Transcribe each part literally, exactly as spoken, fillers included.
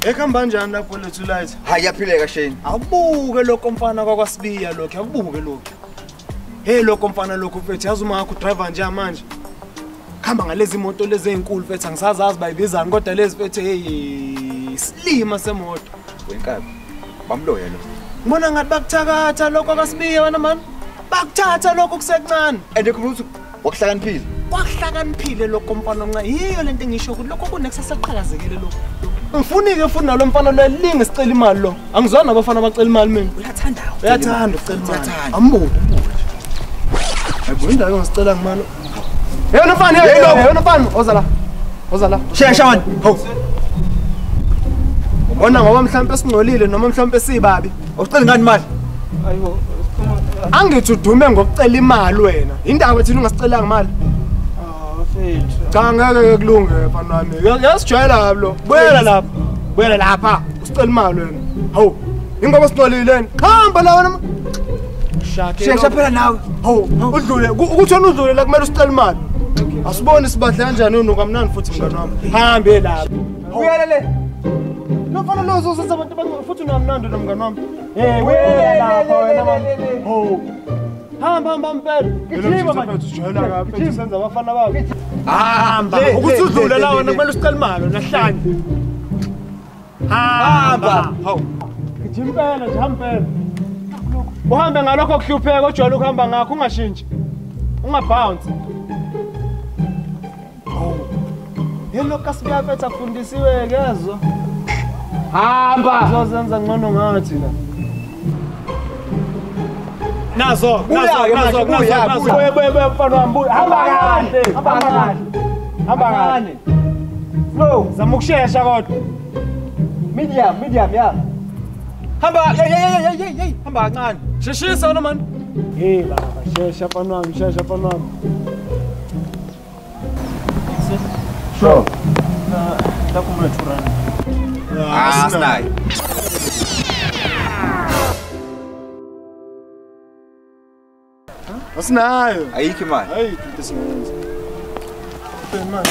Ekhamba kanjani lapho lethu light? Hayi yaphileka Shane. Awubuke lokho mfana kwakwasibiya lokho, awubuke lokho. Hey lokho mfana lokho mfethu yazi uma akho driver nje manje. Khamba ngalezi imoto lezi ezinkulu mfethu angisazazi bayibizani kodwa lezi mfethu hey silima semoto. Wenkabi. Bamloya lo. Ngibona ngathi bakuthakatha lokho kwasibiya wena man. Bakuthatha lokho kusekuncane. Ende kumuntu wakuhlakaniphile. Kwakuhlakaniphile lokho mfana nqa yiyo lento engisho ukuthi lokho kunekusasa qhakazekile lokho. Ngifunike futhi nalo mfana lo elinge sicela imali lo. Angizona abafana bacela imali mina. Uyathanda. Uyathanda ucela imali. Ambuke. Hayibo indawo ngisicela ngimalo. Hey nofana hey hey nofana oza la. Oza la. Shesha man. Ho. Ubona ngoba mhlawumbe singcolile noma mhlawumbe sibabi. Ucela ngani imali? Ayibo. Angithi udume ngokucela imali wena. Indaba thina ungasicelanga imali. Ah mfethu. Cha ngeke kulunge mfana wami. Yasijwayela lo. Buyela lapha. Buyela lapha. Usicela imali wena. Hawu. Ingoba singcolile. Hamba la wena. Shake. Shesha phela nawe. Hawu. Udlule. Ukuthona udlule la kumele usicela imali. Asibone sibahle kanjani unuka mnandi futhi mngani wami. Hambe lapha. Buyela le. Nofana lo uzosenza abantu abancane futhi unamnandi nomngani wami. Hey wena lapha wena mama. Ho. Hamba hamba mpela. Gijima manje usijwayela kahle senza abafana babo. Hamba. Ukuthi udlule la wena kumele usicela imali nahlanje. Hamba. Hawu. Gijima impela nje hamba impela. Uhambe ngalokho kuhlupheka ojwayele ukuhamba ngakho ungashintshi. Ungabounce. Hawu. Yelo kasibiya mfethu afundisiwe kezo. Hamba. Uzozenza ngcono ngathi la. Nazo, nazo, nazo, nazo. Buye buye buye mfana wami buye. Hamba kahle. Hamba kahle. Hamba kahle. Slow, zama ukushesha kodwa. Medium, medium ya. Hamba hey hey hey hey hey. Hamba kancane. Sheshisa wena man. Hey baba, shesha mfana wami, shesha mfana wami. Sure. Na takumule turana. Ah, snai. Asinayo. Ayikho imali. Hayi, into singenza. Phela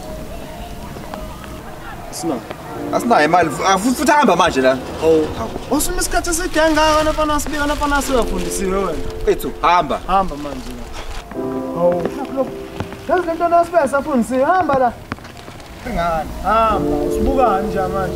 Asina. Asinayo imali. Futhi hamba manje la. Hawu. Usuma isikhathi esidanga nafana sibika nafana siyafundisiwe wena. Ethu hamba. Hamba manje. Hawu. Yazi lento nasibe safundisiwe hamba la. Ngani? Hamba, usibukani nje manje.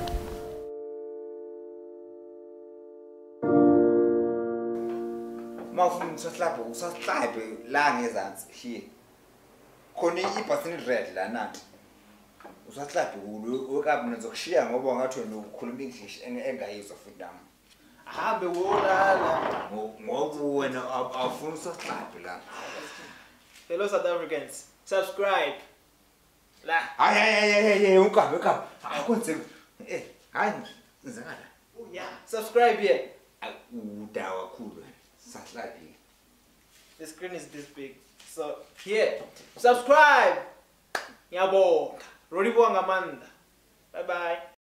Mawufuna usahlapho usahlaphe la ngezansi here. Khona ibhathini red la nathi. Usahlaphe kulo okabi nizokushiya ngoba ngathi wena ukhuluma English engayizwa futhi nami. Hambe wolala ngoba wena awufuna usahlaphe la. Fellow South Africans, subscribe. La. Hayi hayi hayi hayi unkabi unkabi. Akwenze eh hayi ngizakala. Yeah, subscribe here. Udawa kakhulu. Sahlaphi. The screen is this big. So here, subscribe. Ngiyabonga. Rolibonga Amanda. Bye bye.